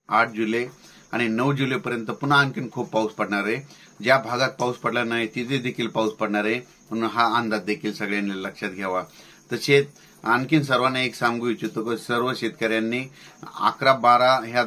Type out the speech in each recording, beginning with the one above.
8 जुलै आणि 9 जुलैपर्यंत पुन्हा आणखीन खूप पाऊस पडणार आहे। ज्या भागात पाऊस पडला नाही तिथे देखील पाऊस पडणार आहे, म्हणून हा अंदाज देखील सगळ्यांनी लक्षात घ्यावा। तसेच आणखीन सर्वांना एक सांगू इच्छितो की सर्व शेतकऱ्यांनी 11-12 ह्या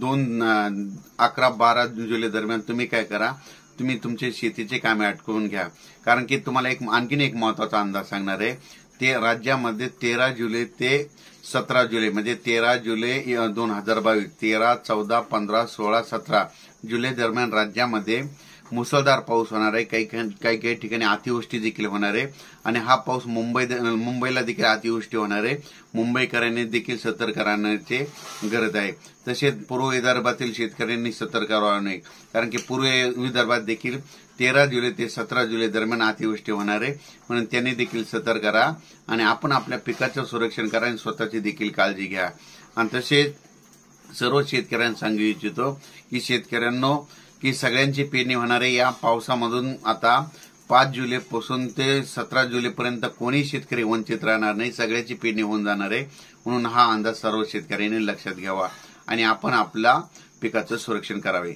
11-12 जुलै दरम्यान तुम्ही काय करा, तुम्ही तुमचे शेतीचे कामे आटोपून घ्या। कारण की तुम्हाला आणखीन एक महत्वाचा अंदाज सांगणार आहे। ते राज्यामध्ये 13 जुलै ते 17 जुलै म्हणजे 13 जुलै 2022, 13, 14, 15, 16, 17 जुलै दरम्यान राज्यामध्ये मुसळधार पाऊस होणार आहे। काही ठिकाणी अतिवृष्टी देखील होणार आहे आणि हा पाऊस मुंबईला देखील अतिवृष्टी होणार आहे। मुंबईकरांनी देखील सतर्क राहण्याची गरज आहे। तसेच पूर्व विदर्भातील शेतकऱ्यांनी सतर्क राहावं नाही, कारण की पूर्व विदर्भात देखील 13 जुलै ते 17 जुलै दरम्यान अतिवृष्टी होणार आहे, म्हणून त्यांनी देखील सतर्क राहा आणि आपण आपल्या पिकाचं संरक्षण करा आणि स्वतःची देखील काळजी घ्या। आणि तसेच सर्व शेतकऱ्यांना सांगू इच्छितो की शेतकऱ्यांनो की सगळ्यांची पेरणी होणार आहे। या पावसामधून आता 5 जुलैपासून ते 17 जुलैपर्यंत कोणी शेतकरी वंचित राहणार नाही, सगळ्याची पेरणी होऊन जाणार आहे। म्हणून हा अंदाज सर्व शेतकऱ्यांनी लक्षात घ्यावा आणि आपण आपल्या पिकाचं संरक्षण करावे।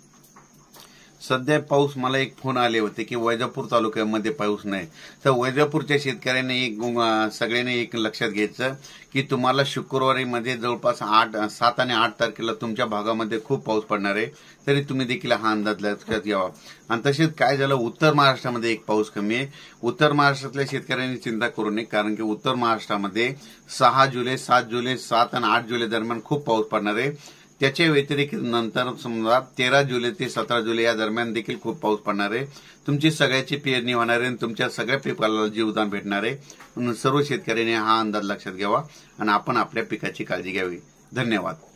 सध्या पाऊस, मला एक फोन आले होते की वैजापूर तालुक्यामध्ये पाऊस नाही, तर वैजापूरच्या शेतकऱ्यांनी सगळ्यांनी एक लक्षात घ्यायचं की तुम्हाला शुक्रवारी मध्ये जवळपास 7 आणि 8 तारखेला तुमच्या भागामध्ये खूप पाऊस पडणार आहे, तरी तुम्ही देखील हा अंदाज लक्षात घ्यावा। आणि तसेच काय झालं, उत्तर महाराष्ट्रामध्ये एक पाऊस कमी आहे। उत्तर महाराष्ट्रातल्या शेतकऱ्यांनी चिंता करू नये, कारण की उत्तर महाराष्ट्रामध्ये 6 जुलै, 7 जुलै, 7 आणि 8 जुलै दरम्यान खूप पाऊस पडणार आहे। त्याच्या व्यतिरिक्त नंतर समजा 13 जुलै ते 17 जुलै या दरम्यान देखील खूप पाऊस पडणार आहे। तुमची सगळ्याची पेरणी होणार आहे आणि तुमच्या सगळ्या पिकाला जीवदान भेटणार आहे, म्हणून सर्व शेतकऱ्यांनी हा अंदाज लक्षात घ्यावा आणि आपण आपल्या पिकाची काळजी घ्यावी। धन्यवाद।